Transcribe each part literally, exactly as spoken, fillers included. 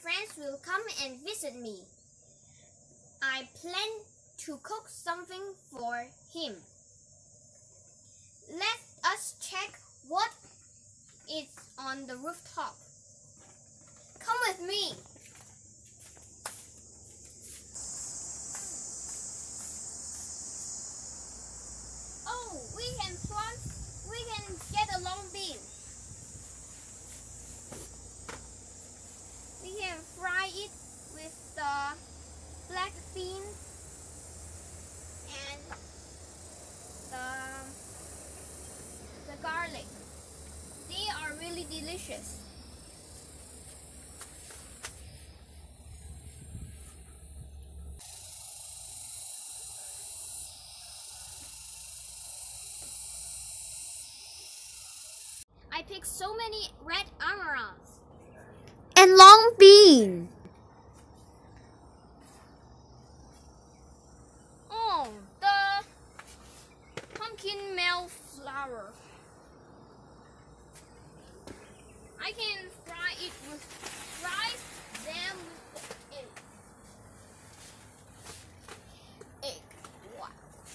friends will come and visit me. I plan to cook something for him. Let us check what is on the rooftop. Come with me. Oh, we can plant, we can get a long bean. We can fry it with the black bean and the, the garlic. They are really delicious. I picked so many red amaranths and long bean. Oh, the pumpkin meal flour. I can fry it with rice, then with the egg. Egg, wow.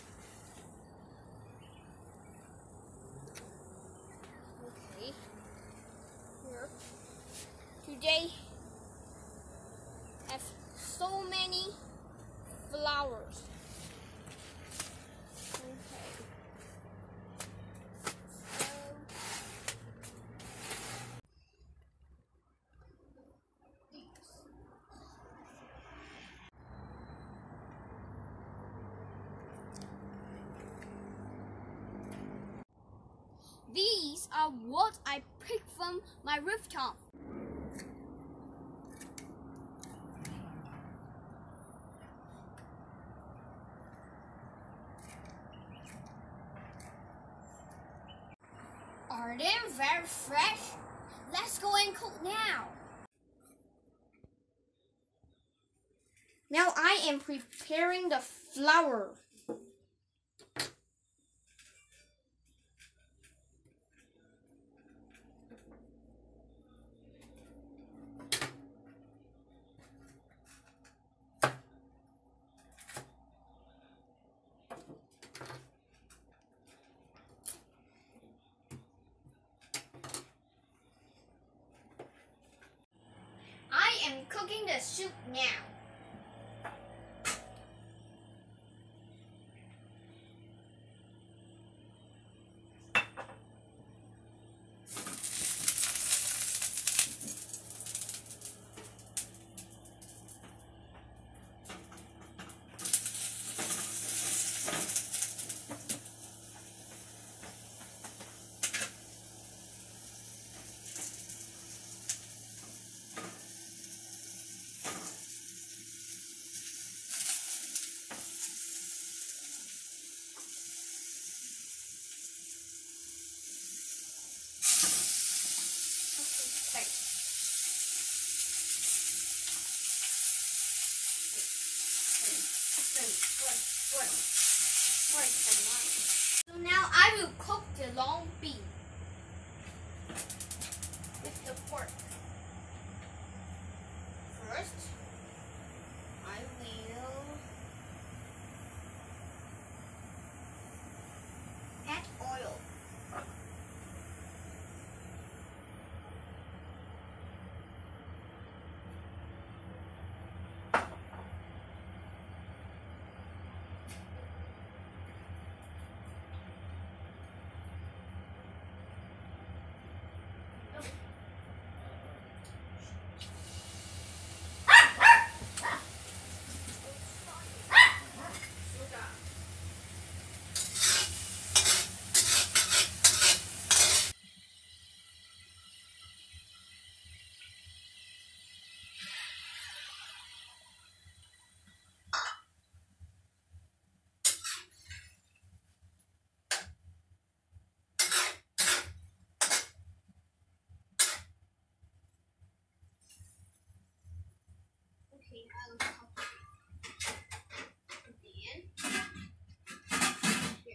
Okay. Here. Today, I have so many flowers. Okay. These are what I picked from my rooftop. Are they very fresh? Let's go and cook now. Now I am preparing the flour. I am cooking the soup now. So now I will cook the long bean with the pork. First, I will add oil. Okay, I'll cover it. Then, here.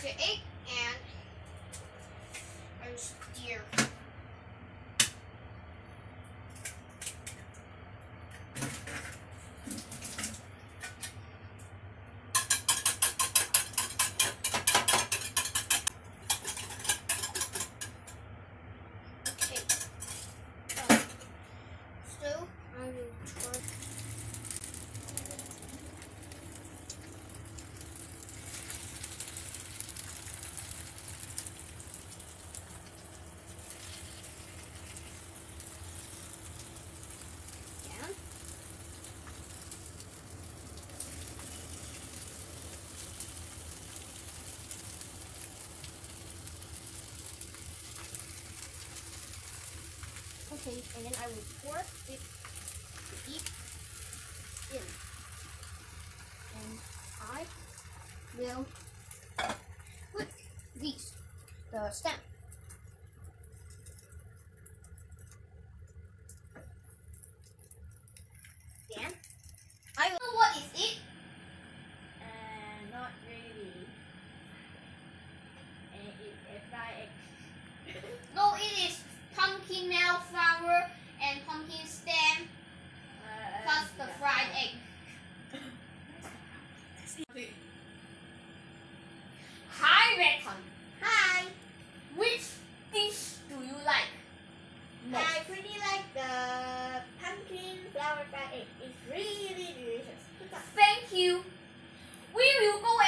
the egg and I will stir. Okay. Um, so I will try. Okay, and then I will pour it deep in, and I will put these the stem. Then I will. What is it? Uh, not really. And it's a fried egg. No, it is pumpkin meal flour and pumpkin stem Uh, plus the fried egg. Hi, Recon. Hi, Which dish do you like most? I pretty like the pumpkin flour fried egg. It's really delicious. Thank you. We will go